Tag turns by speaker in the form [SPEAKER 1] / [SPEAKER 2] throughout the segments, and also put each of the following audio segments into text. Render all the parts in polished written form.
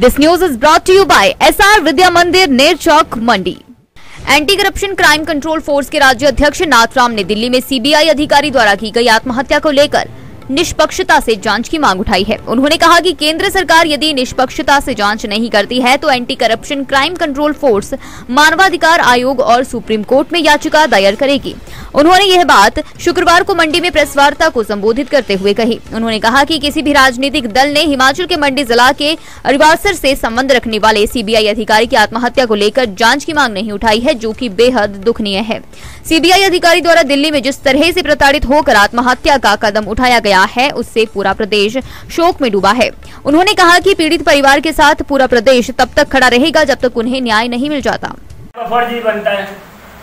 [SPEAKER 1] This news is brought to you by SR Vidya Mandir Ner Chowk Mandi. Anti corruption crime control force के राज्य अध्यक्ष नाथराम ने दिल्ली में सीबीआई अधिकारी द्वारा की गई आत्महत्या को लेकर निष्पक्षता से जांच की मांग उठाई है। उन्होंने कहा कि केंद्र सरकार यदि निष्पक्षता से जांच नहीं करती है तो anti corruption crime control force मानवाधिकार आयोग और सुप्रीम कोर्ट में याचिका दायर करेगी। उन्होंने यह बात शुक्रवार को मंडी में प्रेस वार्ता को संबोधित करते हुए कही। उन्होंने कहा कि किसी भी राजनीतिक दल ने हिमाचल के मंडी जिला के रिवासर से संबंध रखने वाले सीबीआई अधिकारी की आत्महत्या को लेकर जांच की मांग नहीं उठाई है, जो कि बेहद दुखनीय है। सीबीआई अधिकारी द्वारा दिल्ली में जिस तरह से प्रताड़ित होकर आत्महत्या का कदम उठाया गया है, उससे पूरा प्रदेश शोक में डूबा है। उन्होंने कहा कि पीड़ित परिवार के साथ पूरा प्रदेश तब तक खड़ा रहेगा जब तक उन्हें न्याय नहीं मिल जाता।
[SPEAKER 2] फर्ज ही बनता है।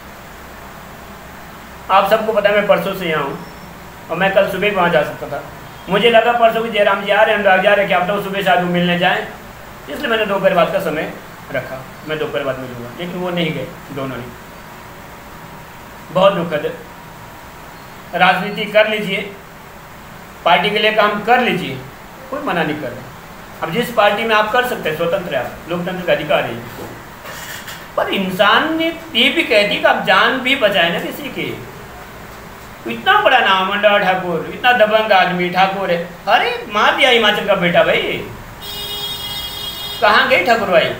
[SPEAKER 2] आप सबको पता है मैं परसों से यहाँ हूँ और मैं कल सुबह वहाँ जा सकता था। मुझे लगा परसों की जयराम जी आ रहे हैं, अनुराग जा रहे हैं, क्या आप तो सुबह शायद वो मिलने जाएं, इसलिए मैंने दोपहर बाद का समय रखा। मैं दोपहर बाद मिलूंगा, लेकिन वो नहीं गए दोनों ने। बहुत दुखद है। राजनीति कर लीजिए, पार्टी के लिए काम कर लीजिए, कोई मना नहीं कर रहा। अब जिस पार्टी में आप कर सकते हैं, स्वतंत्र है, आप लोकतंत्र का अधिकार है, पर इंसान ने ये भी कह दी कि आप जान भी बचाए ना किसी की। इतना बड़ा नाम मंडा ठाकुर, इतना दबंग आदमी ठाकुर है, अरे मार दिया हिमाचल का बेटा भाई। कहाँ गई ठाकुर भाई?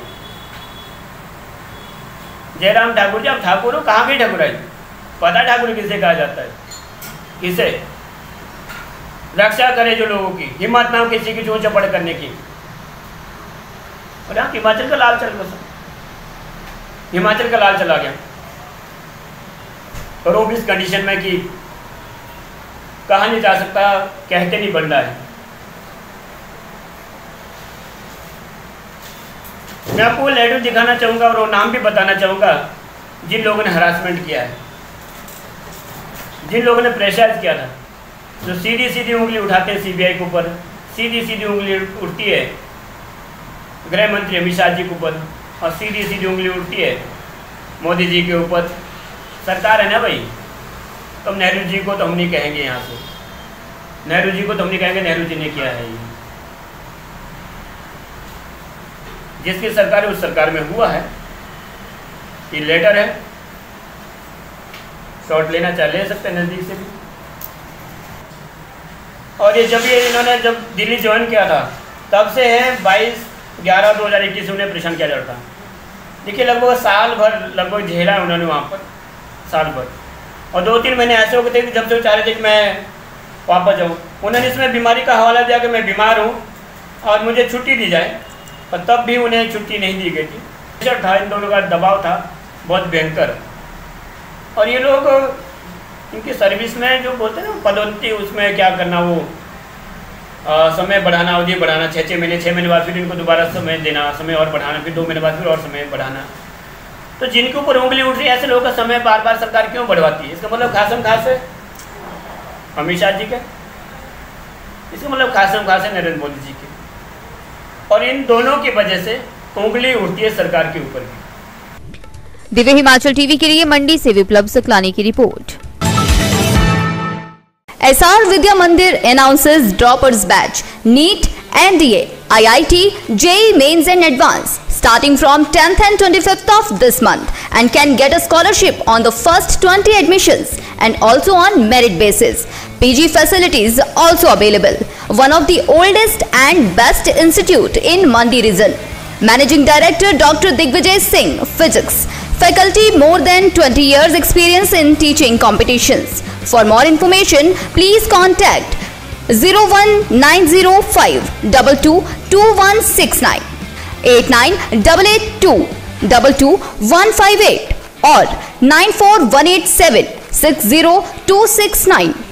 [SPEAKER 2] जयराम ठाकुर जी, आप ठाकुर हो, कहाँ गई ठाकुर भाई? पता ठाकुर किसे कहा जाता है? किसे? रक्षा करे जो लोगों की, हिम्मत ना हो किसी की चोट चपड़ करने की। और यहाँ हिमाचल का लाल चल गया, हिमाचल का लाल चला गया। और वो भी इस कंडीशन में कि कहा नहीं जा सकता, कहते नहीं बन रहा है। मैं आपको लेटर दिखाना चाहूँगा और वो नाम भी बताना चाहूँगा जिन लोगों ने हरासमेंट किया है, जिन लोगों ने प्रेशराइज किया था। जो सीधी सीधी उंगली उठाते हैं सीबीआई के ऊपर, सीधी सीधी उंगली उठती है गृह मंत्री अमित शाह जी के ऊपर, और सीधी सीधी उंगली उठती है मोदी जी के ऊपर। सरकार है ना भाई, तो नेहरू जी को तो हम नहीं कहेंगे, यहाँ से नेहरू जी को तो हम नहीं कहेंगे, नेहरू जी ने किया है ये। जिसकी सरकार है उस सरकार में हुआ है। ये लेटर है, शॉट लेना चाहे ले सकते हैं नज़दीक से भी। और ये इन्होंने जब दिल्ली ज्वाइन किया था तब से है 22/11/2021 से उन्हें परेशान किया जाता। देखिए लगभग साल भर लगभग झेला है उन्होंने वहाँ पर, साल भर। और 2-3 महीने ऐसे हो गए थे कि जब से वो चाह रहे थे कि मैं वापस जाऊँ। उन्होंने इसमें बीमारी का हवाला दिया कि मैं बीमार हूँ और मुझे छुट्टी दी जाए, और तब भी उन्हें छुट्टी नहीं दी गई थी। प्रेशर था, इन दोनों का दबाव था बहुत भयंकर। और ये लोग इनकी सर्विस में जो बोलते हैं ना पदोन्नति, उसमें क्या करना, वो समय बढ़ाना, अवधि बढ़ाना, 6 महीने बाद फिर इनको दोबारा समय देना, समय और बढ़ाना, फिर 2 महीने बाद फिर और समय बढ़ाना। तो जिनके ऊपर उंगली उठ रही है ऐसे लोगों का समय बार बार सरकार क्यों बढ़वाती है? इसका मतलब खासम खास है अमित शाह जी के, इसका मतलब खासम खास है नरेंद्र मोदी जी के। और इन दोनों की वजह से उंगली उठती है सरकार के ऊपर भी।
[SPEAKER 1] दिव्य हिमाचल टीवी के लिए मंडी से विप्लव सकलानी की रिपोर्ट। SR विद्या मंदिर announces droppers batch NEET, NDA, IIT, JEE Mains and Advanced starting from 10th and 25th of this month, and can get a scholarship on the first 20 admissions and also on merit basis. PG facilities also available. One of the oldest and best institute in Mandi region. Managing Director Dr. Digvijay Singh, Physics. Faculty more than 20 years experience in teaching competitions. For more information, please contact 01905 222169, 8988 22158 or 94187 60269.